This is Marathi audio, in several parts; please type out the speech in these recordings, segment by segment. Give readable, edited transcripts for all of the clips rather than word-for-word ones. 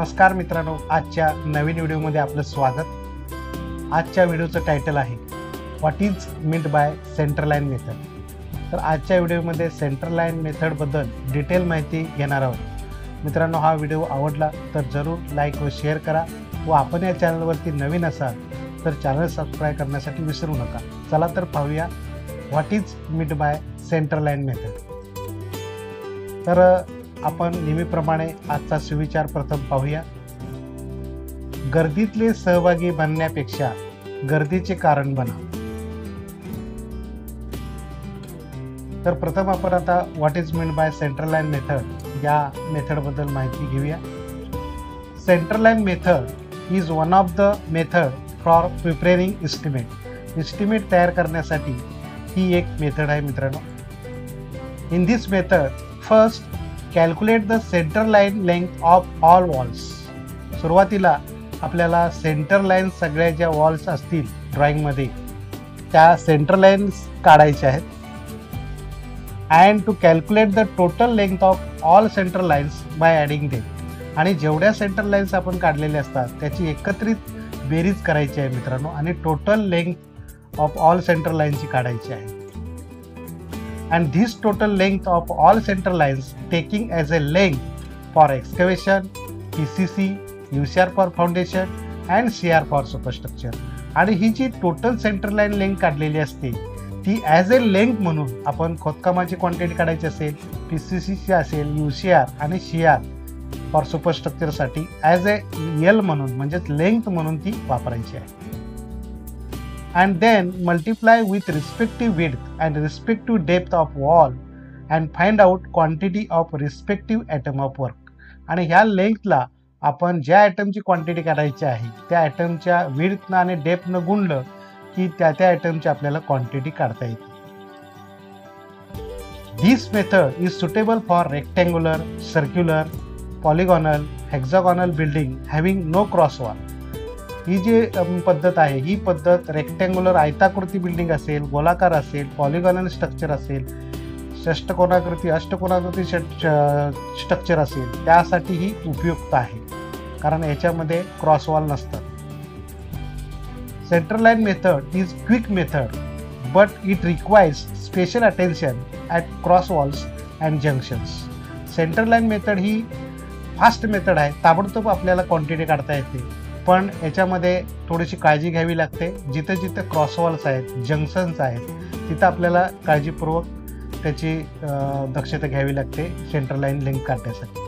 नमस्कार मित्रांनो, आजच्या नवीन व्हिडिओमध्ये आपलं स्वागत। आजच्या व्हिडिओचं टायटल आहे what is meant by centre line method. तर आजच्या व्हिडिओमध्ये सेंटर लाईन मेथड बद्दल डिटेल माहिती घेणार आहोत। मित्रांनो, हा व्हिडिओ आवडला तर जरूर लाईक व शेअर करा व आपण या चॅनलवरती नवीन असाल तर चॅनल सबस्क्राईब करण्यासाठी विसरू नका। चला तर पाहूया what is meant by centre line method. तर आपण नेहमीप्रमाणे आजचा सुविचार प्रथम पाहूया। गर्दीतले सहभागी बनण्यापेक्षा गर्दीचे कारण बना। तर प्रथम आपण आता what is meant by centre line method या मेथड बद्दल माहिती घेऊया। Centre line method is one of the method for preparing estimate. Estimate तयार करण्यासाठी ही एक मेथड आहे मित्रांनो। In this method first calculate the centre line length of all walls. सुरुवातीला आपल्याला सेंटर लाईन सगळ्या ज्या वॉल्स असतील ड्रॉइंगमध्ये त्या सेंटर लाईन्स काढायच्या आहेत। And to calculate the total length of all centre lines by adding them. आणि जेवढ्या सेंटर लाईन्स आपण काढलेल्या असतात त्याची एकत्रित बेरीज करायची आहे मित्रांनो, आणि total length of all centre लाईनची काढायची आहे। And this total length of all center lines taking as a length for excavation, PCC, UCR for foundation and CR for superstructure। आणि ही जी टोटल सेंटर लाईन लेंथ काढलेली असते ती ॲज अ लेंथ म्हणून आपण खोदकामाची क्वांटिटी काढायची असेल, PCCची असेल, UCR आणि CR फॉर सुपरस्ट्रक्चरसाठी ॲज अ एल म्हणून म्हणजेच लेंथ म्हणून ती वापरायची आहे। And then multiply with respective width and respective depth of wall and find out quantity of respective atom of work। आणि ह्या लेंथला आपण ज्या आयटमची क्वांटिटी काढायची आहे त्या आयटमच्या विड्थनं आणि डेप्थनं गुणलं की त्या आयटमची आपल्याला क्वांटिटी काढता येते। This method is suitable for rectangular, circular, polygonal, hexagonal building having no cross wall। ही जी पद्धत आहे ही पद्धत रेक्टँग्युलर आयताकृती बिल्डिंग असेल, गोलाकार असेल, पॉलिगॉनल स्ट्रक्चर असेल, षष्टकोनाकृती अष्टकोनाकृती स्ट्रक्चर असेल त्यासाठी ही उपयुक्त आहे, कारण याच्यामध्ये क्रॉस वॉल नसतात। Centre line method is quick method but it requires special attention at cross walls and junctions. Centre line method ही फास्ट मेथड आहे, ताबडतोब आपल्याला क्वांटिटी काढता येते, पण याच्यामध्ये थोडीशी काळजी घ्यावी लागते। जिथे जिथे क्रॉसवॉल्स आहेत, जंक्शन्स आहेत, तिथं आपल्याला काळजीपूर्वक त्याची दक्षता घ्यावी लागते सेंटर लाईन लेंथ काढण्यासाठी।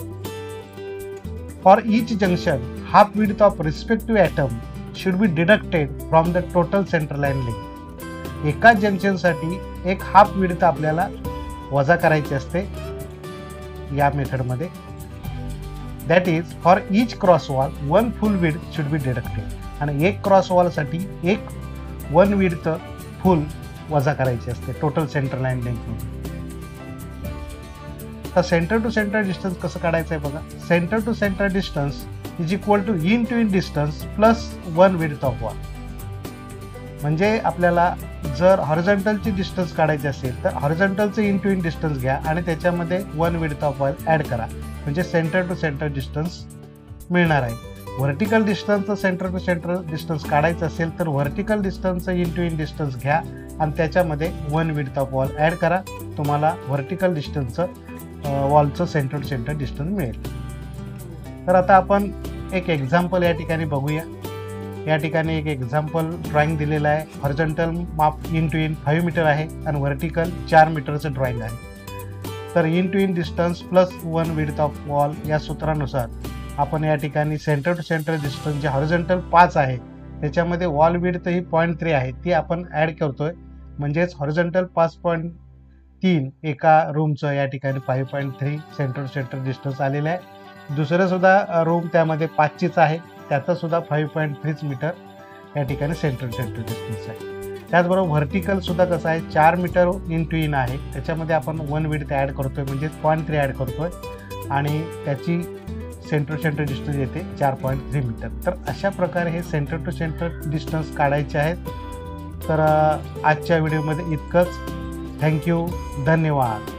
For each junction half width of respective item should be deducted from the total centre line length. एका जंक्शनसाठी एक हाफ विड्थ आपल्याला वजा करायची असते या मेथडमध्ये। That is, for each cross wall, one full width should be deducted। आणि एक क्रॉस वॉलसाठी एक वन विड्थ फुल वजा करायची असते टोटल सेंटर लाईन लेंथमध्ये। तर सेंटर टू सेंटर डिस्टन्स कसं काढायचं आहे बघा। Centre to centre distance is equal to in to in distance plus one width of wall. म्हणजे आपल्याला जर हॉरिझॉन्टलची डिस्टन्स काढायची असेल तर हॉरिझॉन्टलचं इन टू इन डिस्टन्स घ्या आणि त्याच्यामध्ये one width of wall add करा, म्हणजे सेंटर टू सेंटर डिस्टन्स मिळणार आहे। व्हर्टिकल डिस्टन्सचं सेंटर टू सेंटर डिस्टन्स काढायचं असेल तर व्हर्टिकल डिस्टन्सचं इन टू इन डिस्टन्स घ्या आणि त्याच्यामध्ये one width of wall add करा, तुम्हाला व्हर्टिकल डिस्टन्सचं वॉलचं सेंटर टू सेंटर डिस्टन्स मिळेल। तर आता आपण एक एक्झाम्पल या ठिकाणी बघूया। या ठिकाणी एक एक्झाम्पल ड्रॉइंग दिलेलं आहे। हॉरिझॉन्टल माप इन टू इन 5 मीटर आहे आणि व्हर्टिकल 4 मीटरचं ड्रॉइंग आहे। तर in to in distance plus one width of wall या सूत्रानुसार आपण या ठिकाणी सेंटर टू सेंटर डिस्टन्स जे हॉरिझॉन्टल 5 आहे त्याच्यामध्ये वॉल विड्थ ही 0.3 आहे ती आपण ॲड करतोय, म्हणजेच हॉरिझॉन्टल 5.3 एका रूमचं या ठिकाणी 5.3 सेंटर टू सेंटर डिस्टन्स आलेलं आहे। दुसरं सुद्धा रूम त्यामध्ये 5चीच आहे, त्याचं सुद्धा 5.3 मीटर या ठिकाणी सेंटर टू सेंटर डिस्टन्स आहे। त्याचबरोबर व्हर्टिकल सुद्धा कसं आहे 4 मीटर इन टू इन आहे, त्याच्यामध्ये आपण वन विड्थ ॲड करतोय म्हणजेच 0.3 ॲड करतोय आणि त्याची सेंटर टू सेंटर डिस्टन्स येते 4.3 मीटर। तर अशा प्रकारे हे सेंटर टू सेंटर डिस्टन्स काढायचे आहेत। तर आजच्या व्हिडिओमध्ये इतकंच। थँक्यू, धन्यवाद।